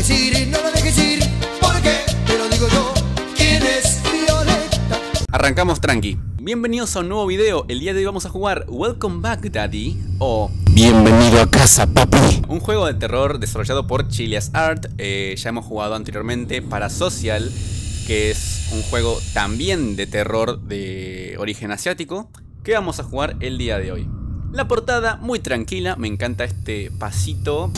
ir, no la dejes ir, porque te lo digo yo. ¿Quién es Violeta? Arrancamos tranqui. Bienvenidos a un nuevo video. El día de hoy vamos a jugar Welcome Back Daddy o Bienvenido a casa, papi. un juego de terror desarrollado por Chilias Art. Ya hemos jugado anteriormente Parasocial, que es un juego también de terror de origen asiático, que vamos a jugar el día de hoy. La portada muy tranquila, me encanta este pasito.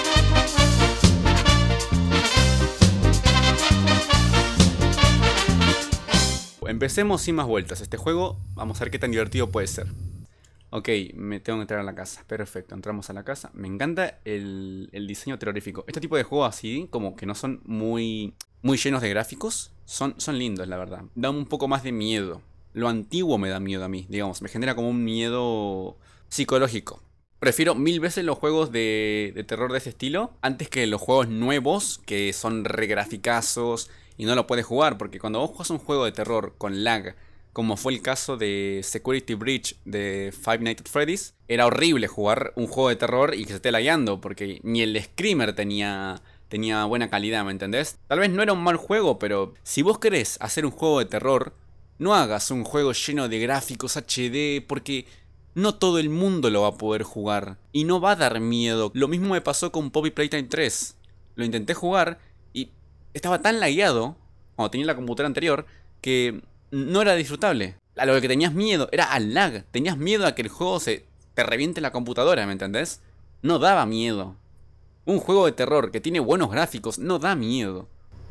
Empecemos sin más vueltas. Este juego, vamos a ver qué tan divertido puede ser. Ok, me tengo que entrar a la casa. Perfecto, entramos a la casa. Me encanta el diseño terrorífico. Este tipo de juegos así, como que no son muy llenos de gráficos, son lindos, la verdad. Dan un poco más de miedo. Lo antiguo me da miedo a mí, digamos. Me genera como un miedo psicológico. Prefiero mil veces los juegos de terror de ese estilo antes que los juegos nuevos que son regraficazos y no lo puedes jugar. Porque cuando vos juegas un juego de terror con lag, como fue el caso de Security Breach de Five Nights at Freddy's, era horrible jugar un juego de terror y que se esté lagueando, porque ni el Screamer tenía buena calidad, ¿me entendés? Tal vez no era un mal juego, pero si vos querés hacer un juego de terror, no hagas un juego lleno de gráficos HD, porque no todo el mundo lo va a poder jugar y no va a dar miedo. Lo mismo me pasó con Poppy Playtime 3. Lo intenté jugar y estaba tan lagueado cuando tenía la computadora anterior que no era disfrutable. A lo que tenías miedo era al lag. Tenías miedo a que el juego te reviente la computadora, ¿me entendés? No daba miedo. Un juego de terror que tiene buenos gráficos no da miedo.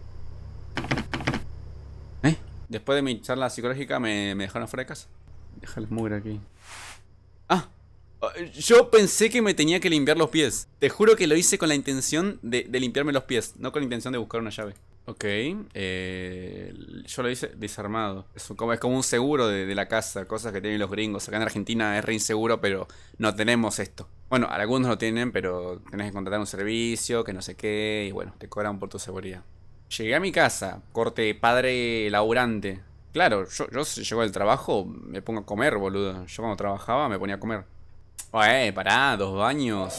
Después de mi charla psicológica me dejaron fuera de casa. Deja el mugre aquí. Ah, yo pensé que me tenía que limpiar los pies. Te juro que lo hice con la intención de limpiarme los pies, no con la intención de buscar una llave. Ok, yo lo hice desarmado. Es como un seguro de la casa, cosas que tienen los gringos. Acá en Argentina es re inseguro, pero no tenemos esto. Bueno, algunos lo tienen, pero tenés que contratar un servicio, que no sé qué, y bueno, te cobran por tu seguridad. Llegué a mi casa, corte padre laburante. Claro, yo si llego del trabajo me pongo a comer, boludo. Yo cuando trabajaba me ponía a comer. Pará, 2 baños.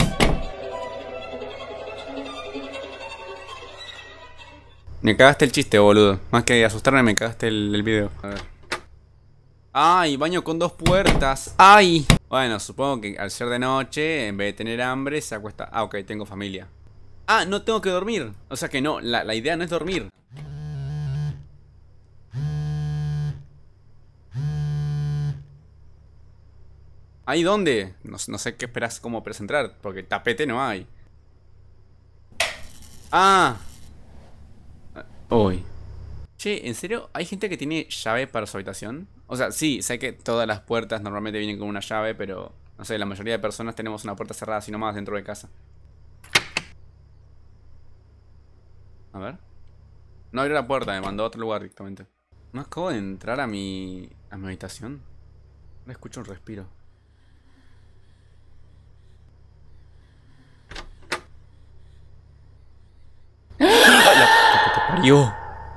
Me cagaste el chiste, boludo. Más que asustarme, me cagaste el video. A ver. ¡Ay! Baño con 2 puertas. ¡Ay! Bueno, supongo que al ser de noche, en vez de tener hambre, se acuesta. Ah, ok, tengo familia. Ah, no tengo que dormir. O sea que no, la idea no es dormir. ¿Ahí dónde? No sé qué esperas cómo entrar, porque tapete no hay. Ah. Uy. Che, ¿en serio? ¿Hay gente que tiene llave para su habitación? O sea, sí, sé que todas las puertas normalmente vienen con una llave, pero no sé, la mayoría de personas tenemos una puerta cerrada así nomás dentro de casa. A ver. No abrió la puerta, me mandó a otro lugar directamente. No acabo de entrar a mi habitación. No escucho un respiro. ¡Ah! La puta que te parió.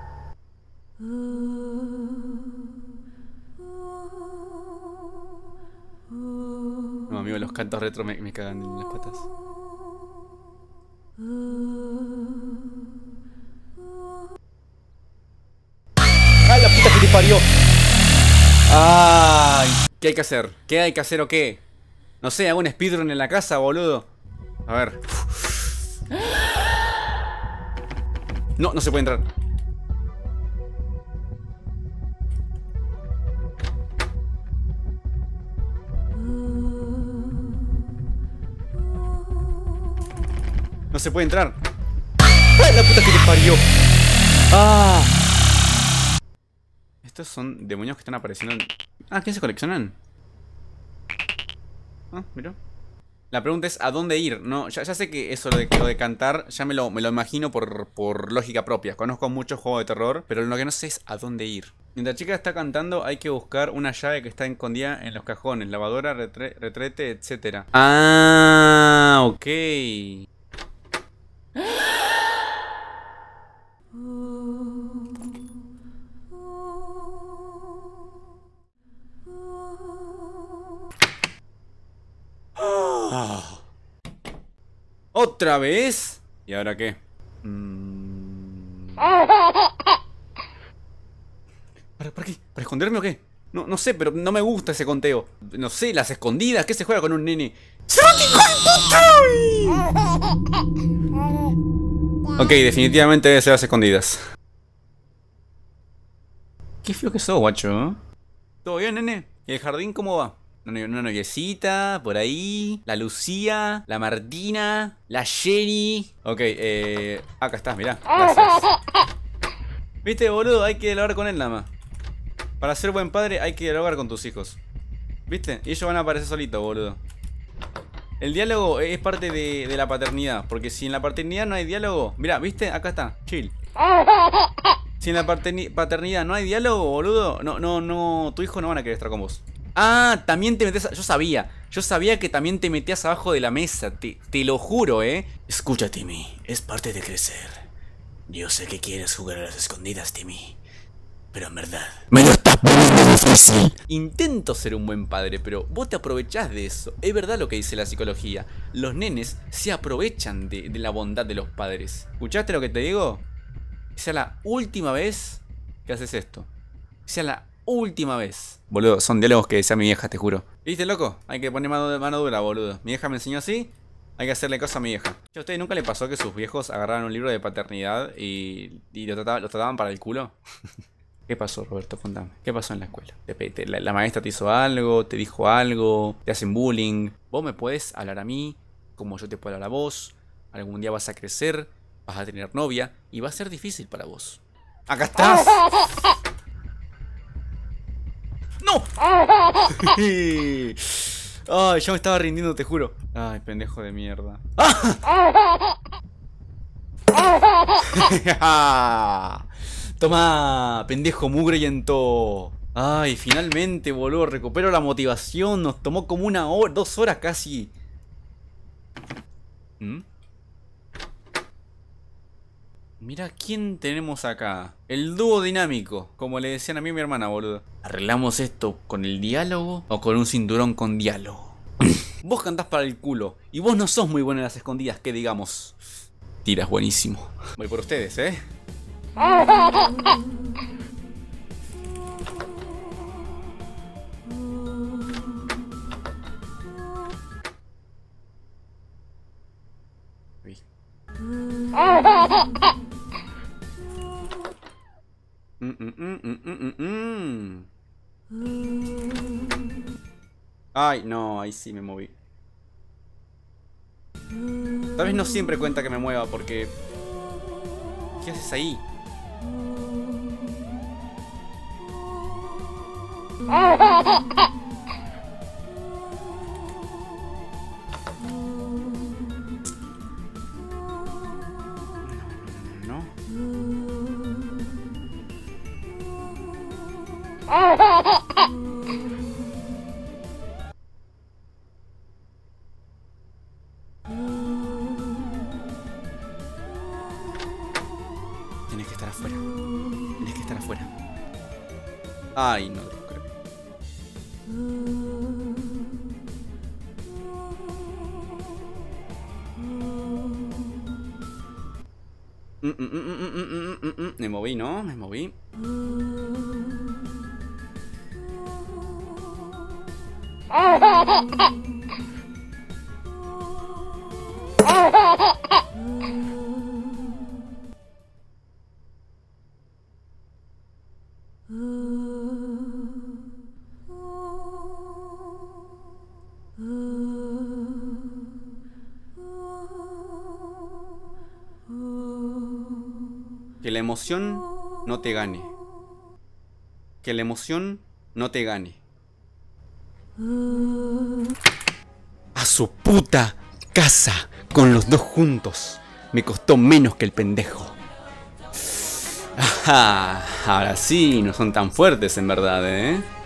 No, amigo, los cantos retro me cagan en las patas. ¡Ah, la puta que te parió! ¡Ay! ¿Qué hay que hacer? ¿Qué hay que hacer o qué? No sé, hago un speedrun en la casa, boludo. A ver. No se puede entrar. No se puede entrar. ¡Ay, la puta que te parió! ¡Ah! Estos son demonios que están apareciendo en... Ah, ¿quién se coleccionan? Ah, mira. La pregunta es ¿a dónde ir? No, ya sé que eso lo de cantar ya me lo imagino por lógica propia. Conozco muchos juegos de terror, pero lo que no sé es a dónde ir. Mientras la chica está cantando hay que buscar una llave que está escondida en los cajones. Lavadora, retrete, etc. Ah, ok. ¿Otra vez? ¿Y ahora qué? ¿Para qué? ¿Para esconderme o qué? No sé, pero no me gusta ese conteo. No sé, las escondidas. ¿Qué se juega con un nene? Ok, definitivamente debe ser las escondidas. Qué feo que sos, guacho, ¿eh? ¿Todo bien, nene? ¿Y el jardín cómo va? Una noviecita, por ahí. La Lucía, la Martina, la Jenny. Ok, acá estás, mirá. Gracias. Viste, boludo, hay que dialogar con él nada más. Para ser buen padre hay que dialogar con tus hijos. ¿Viste? Y ellos van a aparecer solitos, boludo. El diálogo es parte de la paternidad. Porque si en la paternidad no hay diálogo... Mirá, ¿viste? Acá está, chill. Si en la paternidad no hay diálogo, boludo, no, tu hijo no van a querer estar con vos. Ah, también te metes... Yo sabía que también te metías abajo de la mesa, te lo juro, Escucha, Timmy, es parte de crecer. Yo sé que quieres jugar a las escondidas, Timmy, pero en verdad me lo estás poniendo difícil. Intento ser un buen padre, pero vos te aprovechás de eso. Es verdad lo que dice la psicología. Los nenes se aprovechan de la bondad de los padres. ¿Escuchaste lo que te digo? Sea la última vez que haces esto. Sea la última vez. Boludo, son diálogos que decía mi vieja, te juro. ¿Viste, loco? Hay que poner mano dura, boludo. Mi vieja me enseñó así. Hay que hacerle caso a mi vieja. ¿A usted nunca le pasó que sus viejos agarraran un libro de paternidad y lo trataban para el culo? ¿Qué pasó, Roberto? Contame. ¿Qué pasó en la escuela? ¿La maestra te hizo algo? ¿Te dijo algo? ¿Te hacen bullying? Vos me podés hablar a mí como yo te puedo hablar a vos. Algún día vas a crecer, vas a tener novia y va a ser difícil para vos. ¡Acá estás! ¡No! Ay, yo me estaba rindiendo, te juro. Ay, pendejo de mierda. Toma, pendejo mugriento. Ay, finalmente, boludo, recupero la motivación. Nos tomó como 1 hora, 2 horas casi. Mira quién tenemos acá. El dúo dinámico, como le decían a mí y mi hermana, boludo. ¿Arreglamos esto con el diálogo o con un cinturón con diálogo? Vos cantás para el culo y vos no sos muy bueno en las escondidas, que digamos. Tiras buenísimo. Voy por ustedes, Ay, no, ahí sí me moví. Tal vez no siempre cuenta que me mueva porque... ¿Qué haces ahí? No. Tienes que estar afuera. Tienes que estar afuera. Ay, no te lo creo. Me moví, ¿no? Me moví. Que la emoción no te gane. Que la emoción no te gane. A su puta casa con los dos juntos. Me costó menos que el pendejo. Ajá, ahora sí, no son tan fuertes en verdad,